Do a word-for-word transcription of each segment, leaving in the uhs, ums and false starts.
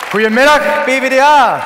Goedemiddag, P V D A.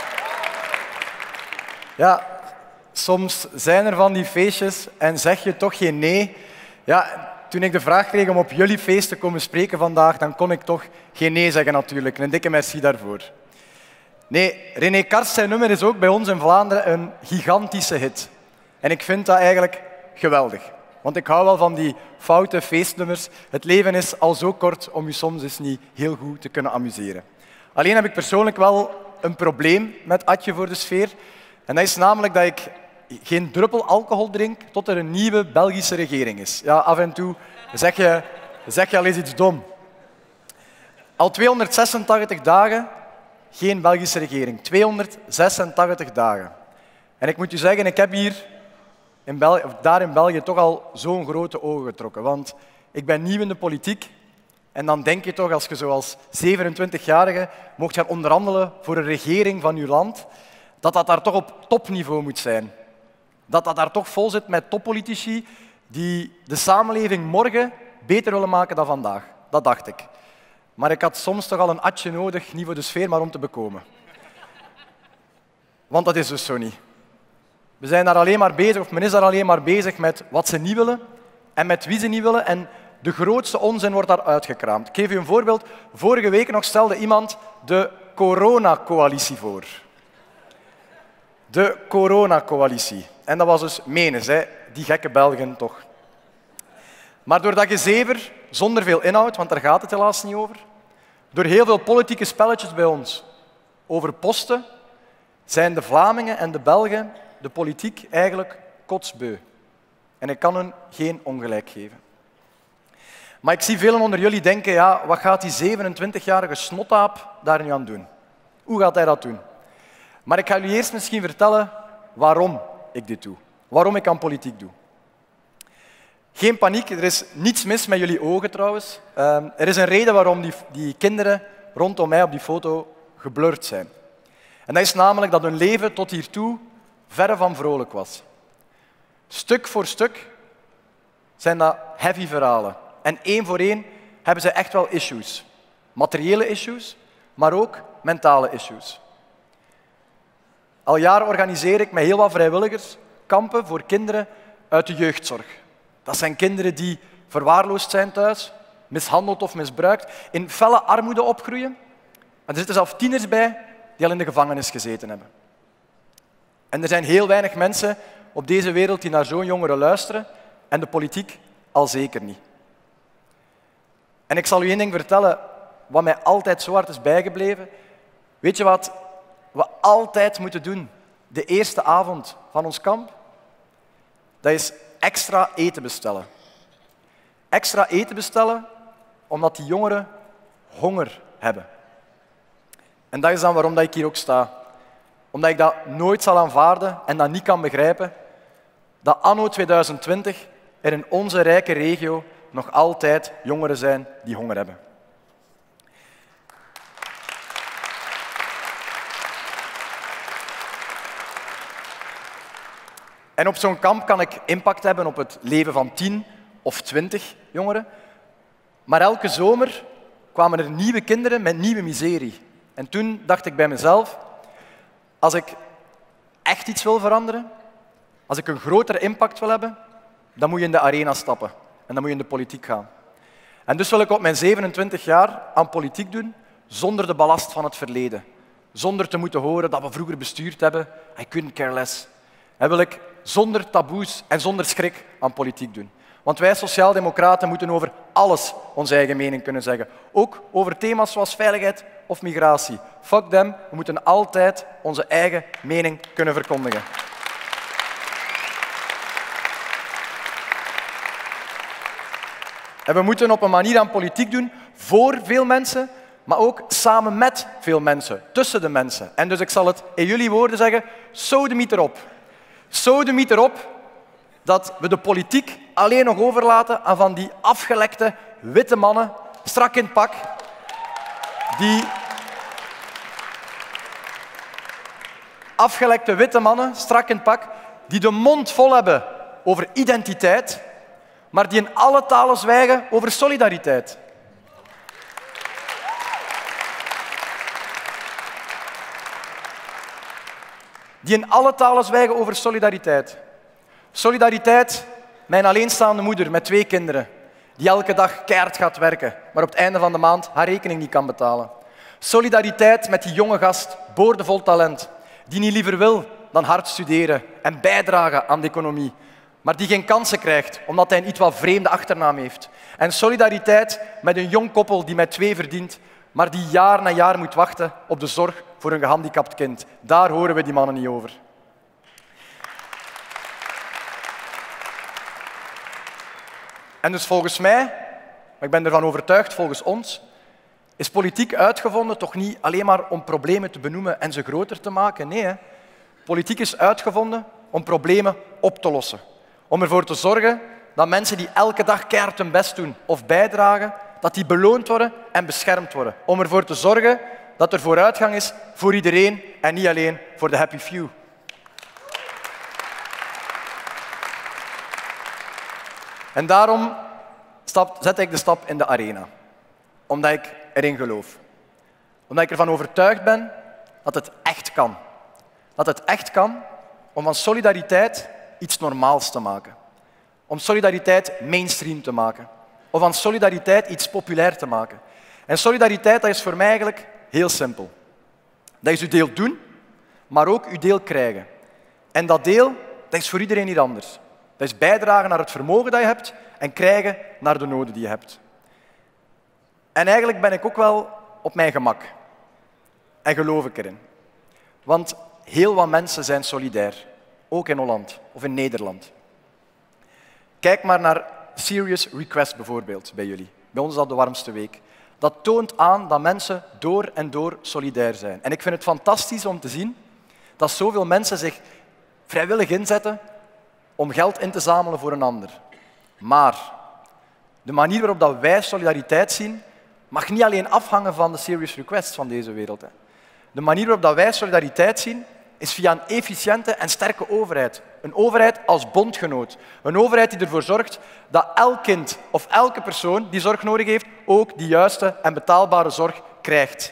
Ja, soms zijn er van die feestjes en zeg je toch geen nee. Ja, toen ik de vraag kreeg om op jullie feest te komen spreken vandaag, dan kon ik toch geen nee zeggen natuurlijk. Een dikke merci daarvoor. Nee, René Karst zijn nummer is ook bij ons in Vlaanderen een gigantische hit. En ik vind dat eigenlijk geweldig. Want ik hou wel van die foute feestnummers. Het leven is al zo kort om je soms eens niet heel goed te kunnen amuseren. Alleen heb ik persoonlijk wel een probleem met Atje voor de sfeer. En dat is namelijk dat ik geen druppel alcohol drink tot er een nieuwe Belgische regering is. Ja, af en toe zeg je, zeg je al eens iets dom. Al tweehonderdzesentachtig dagen geen Belgische regering. tweehonderdzesentachtig dagen. En ik moet u zeggen, ik heb hier in België, of daar in België toch al zo'n grote ogen getrokken. Want ik ben nieuw in de politiek. En dan denk je toch, als je zoals zevenentwintigjarige mocht gaan onderhandelen voor een regering van je land, dat dat daar toch op topniveau moet zijn. Dat dat daar toch vol zit met toppolitici die de samenleving morgen beter willen maken dan vandaag. Dat dacht ik. Maar ik had soms toch al een atje nodig, niet voor de sfeer, maar om te bekomen. Want dat is dus zo niet. We zijn daar alleen maar bezig, of men is daar alleen maar bezig met wat ze niet willen en met wie ze niet willen. En de grootste onzin wordt daar uitgekraamd. Ik geef u een voorbeeld. Vorige week nog stelde iemand de coronacoalitie voor. De coronacoalitie. En dat was dus menens, hè? Die gekke Belgen toch. Maar door dat gezever, zonder veel inhoud, want daar gaat het helaas niet over, door heel veel politieke spelletjes bij ons over posten, zijn de Vlamingen en de Belgen de politiek eigenlijk kotsbeu. En ik kan hun geen ongelijk geven. Maar ik zie velen onder jullie denken, ja, wat gaat die zevenentwintigjarige snotaap daar nu aan doen? Hoe gaat hij dat doen? Maar ik ga jullie eerst misschien vertellen waarom ik dit doe. Waarom ik aan politiek doe. Geen paniek, er is niets mis met jullie ogen trouwens. Uh, er is een reden waarom die, die kinderen rondom mij op die foto geblurred zijn. En dat is namelijk dat hun leven tot hiertoe verre van vrolijk was. Stuk voor stuk zijn dat heavy verhalen. En één voor één hebben ze echt wel issues. Materiële issues, maar ook mentale issues. Al jaren organiseer ik met heel wat vrijwilligers kampen voor kinderen uit de jeugdzorg. Dat zijn kinderen die verwaarloosd zijn thuis, mishandeld of misbruikt, in felle armoede opgroeien. En er zitten zelfs tieners bij die al in de gevangenis gezeten hebben. En er zijn heel weinig mensen op deze wereld die naar zo'n jongeren luisteren en de politiek al zeker niet. En ik zal u één ding vertellen, wat mij altijd zo hard is bijgebleven. Weet je wat we altijd moeten doen, de eerste avond van ons kamp? Dat is extra eten bestellen. Extra eten bestellen omdat die jongeren honger hebben. En dat is dan waarom ik hier ook sta. Omdat ik dat nooit zal aanvaarden en dat niet kan begrijpen, dat anno tweeduizend twintig er in onze rijke regio nog altijd jongeren zijn die honger hebben. En op zo'n kamp kan ik impact hebben op het leven van tien of twintig jongeren. Maar elke zomer kwamen er nieuwe kinderen met nieuwe miserie. En toen dacht ik bij mezelf, als ik echt iets wil veranderen, als ik een grotere impact wil hebben, dan moet je in de arena stappen. En dan moet je in de politiek gaan. En dus wil ik op mijn zevenentwintig jaar aan politiek doen, zonder de ballast van het verleden. Zonder te moeten horen dat we vroeger bestuurd hebben. I couldn't care less. En wil ik zonder taboes en zonder schrik aan politiek doen. Want wij sociaaldemocraten moeten over alles onze eigen mening kunnen zeggen. Ook over thema's zoals veiligheid of migratie. Fuck them, we moeten altijd onze eigen mening kunnen verkondigen. En we moeten op een manier aan politiek doen voor veel mensen, maar ook samen met veel mensen, tussen de mensen. En dus ik zal het in jullie woorden zeggen, sodemiet erop. Sodemiet erop dat we de politiek alleen nog overlaten aan van die afgelekte witte mannen, strak in het pak, die afgelekte witte mannen, strak in het pak, die de mond vol hebben over identiteit, maar die in alle talen zwijgen over solidariteit. die in alle talen zwijgen over solidariteit. Solidariteit met een alleenstaande moeder met twee kinderen, die elke dag keihard gaat werken, maar op het einde van de maand haar rekening niet kan betalen. Solidariteit met die jonge gast, boordevol talent, die niet liever wil dan hard studeren en bijdragen aan de economie, maar die geen kansen krijgt omdat hij een iets wat vreemde achternaam heeft. En solidariteit met een jong koppel die met twee verdient, maar die jaar na jaar moet wachten op de zorg voor een gehandicapt kind. Daar horen we die mannen niet over. En dus volgens mij, maar ik ben ervan overtuigd, volgens ons, is politiek uitgevonden toch niet alleen maar om problemen te benoemen en ze groter te maken. Nee, hè. Politiek is uitgevonden om problemen op te lossen. Om ervoor te zorgen dat mensen die elke dag keihard hun best doen of bijdragen, dat die beloond worden en beschermd worden. Om ervoor te zorgen dat er vooruitgang is voor iedereen en niet alleen voor de happy few. En daarom zet ik de stap in de arena. Omdat ik erin geloof. Omdat ik ervan overtuigd ben dat het echt kan. Dat het echt kan om van solidariteit iets normaals te maken. Om solidariteit mainstream te maken. Of van solidariteit iets populair te maken. En solidariteit, dat is voor mij eigenlijk heel simpel. Dat is uw deel doen, maar ook uw deel krijgen. En dat deel, dat is voor iedereen niet anders. Dat is bijdragen naar het vermogen dat je hebt en krijgen naar de noden die je hebt. En eigenlijk ben ik ook wel op mijn gemak. En geloof ik erin. Want heel wat mensen zijn solidair. Ook in Holland of in Nederland. Kijk maar naar Serious Request bijvoorbeeld bij jullie. Bij ons is dat de warmste week. Dat toont aan dat mensen door en door solidair zijn. En ik vind het fantastisch om te zien dat zoveel mensen zich vrijwillig inzetten om geld in te zamelen voor een ander. Maar de manier waarop dat wij solidariteit zien, mag niet alleen afhangen van de serious requests van deze wereld. De manier waarop dat wij solidariteit zien, is via een efficiënte en sterke overheid. Een overheid als bondgenoot. Een overheid die ervoor zorgt dat elk kind of elke persoon die zorg nodig heeft, ook die juiste en betaalbare zorg krijgt.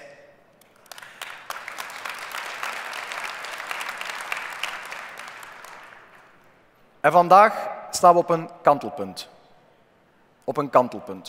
En vandaag staan we op een kantelpunt. Op een kantelpunt.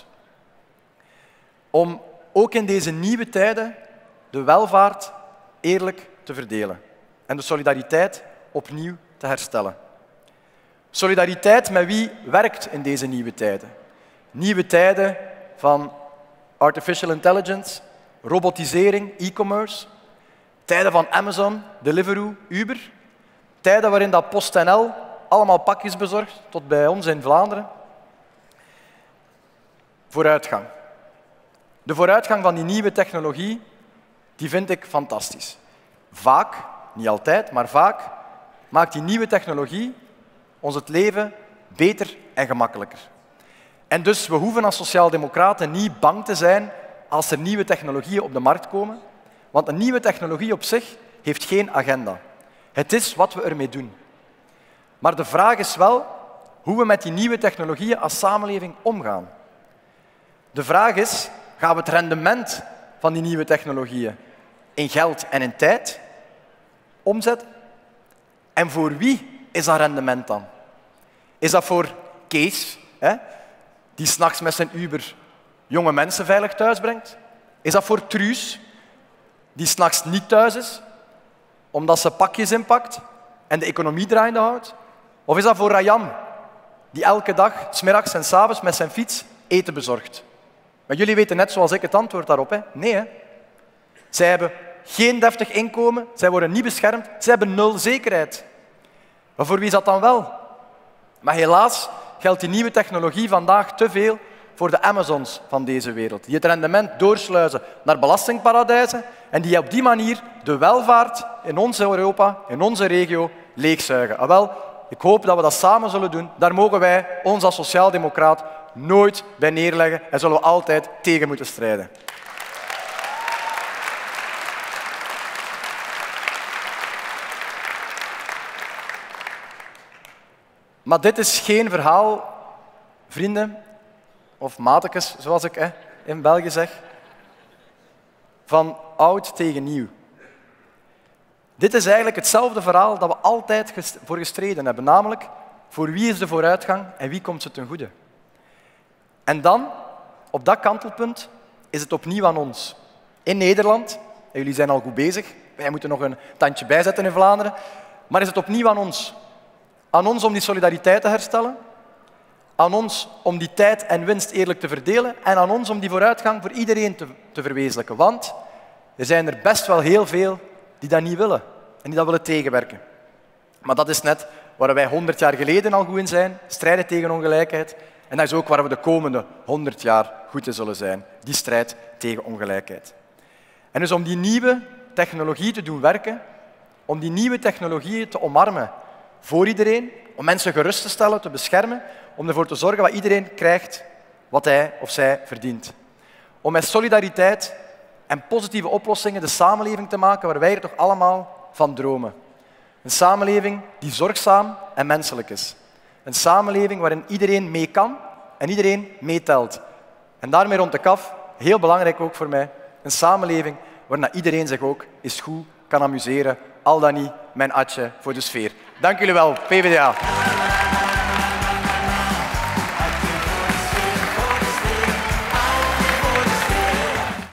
Om ook in deze nieuwe tijden de welvaart eerlijk te verdelen. En de solidariteit opnieuw te herstellen. Solidariteit met wie werkt in deze nieuwe tijden. Nieuwe tijden van artificial intelligence, robotisering, e-commerce. Tijden van Amazon, Deliveroo, Uber. Tijden waarin dat PostNL allemaal pakjes bezorgt, tot bij ons in Vlaanderen. Vooruitgang. De vooruitgang van die nieuwe technologie, die vind ik fantastisch. Vaak, niet altijd, maar vaak, maakt die nieuwe technologie ons het leven beter en gemakkelijker. En dus, we hoeven als sociaaldemocraten niet bang te zijn als er nieuwe technologieën op de markt komen, want een nieuwe technologie op zich heeft geen agenda. Het is wat we ermee doen. Maar de vraag is wel hoe we met die nieuwe technologieën als samenleving omgaan. De vraag is, gaan we het rendement van die nieuwe technologieën in geld en in tijd omzetten? En voor wie is dat rendement dan? Is dat voor Kees, hè, die 's nachts met zijn Uber jonge mensen veilig thuis brengt? Is dat voor Truus, die 's nachts niet thuis is, omdat ze pakjes inpakt en de economie draaiende houdt? Of is dat voor Rayan, die elke dag, 's middags en 's avonds met zijn fiets, eten bezorgt? Maar jullie weten net zoals ik het antwoord daarop. Hè? Nee, hè? Zij hebben geen deftig inkomen, zij worden niet beschermd, zij hebben nul zekerheid. Maar voor wie is dat dan wel? Maar helaas geldt die nieuwe technologie vandaag te veel voor de Amazons van deze wereld, die het rendement doorsluizen naar belastingparadijzen en die op die manier de welvaart in ons Europa, in onze regio, leegzuigen. Ah, wel, ik hoop dat we dat samen zullen doen. Daar mogen wij ons als sociaaldemocraat nooit bij neerleggen en zullen we altijd tegen moeten strijden. Maar dit is geen verhaal, vrienden, of matekes, zoals ik hè, in België zeg, van oud tegen nieuw. Dit is eigenlijk hetzelfde verhaal dat we altijd voor gestreden hebben, namelijk voor wie is de vooruitgang en wie komt ze ten goede. En dan, op dat kantelpunt, is het opnieuw aan ons. In Nederland, en jullie zijn al goed bezig, wij moeten nog een tandje bijzetten in Vlaanderen, maar is het opnieuw aan ons. Aan ons om die solidariteit te herstellen, aan ons om die tijd en winst eerlijk te verdelen en aan ons om die vooruitgang voor iedereen te, te verwezenlijken. Want er zijn er best wel heel veel die dat niet willen en die dat willen tegenwerken. Maar dat is net waar wij honderd jaar geleden al goed in zijn, strijden tegen ongelijkheid. En dat is ook waar we de komende honderd jaar goed in zullen zijn, die strijd tegen ongelijkheid. En dus om die nieuwe technologie te doen werken, om die nieuwe technologieën te omarmen voor iedereen, om mensen gerust te stellen, te beschermen, om ervoor te zorgen dat iedereen krijgt wat hij of zij verdient. Om met solidariteit en positieve oplossingen de samenleving te maken waar wij er toch allemaal van dromen. Een samenleving die zorgzaam en menselijk is. Een samenleving waarin iedereen mee kan en iedereen meetelt. En daarmee rond de kaf, heel belangrijk ook voor mij, een samenleving waarin iedereen zich ook eens goed kan amuseren, al dan niet mijn atje voor de sfeer. Dank jullie wel, P v d A.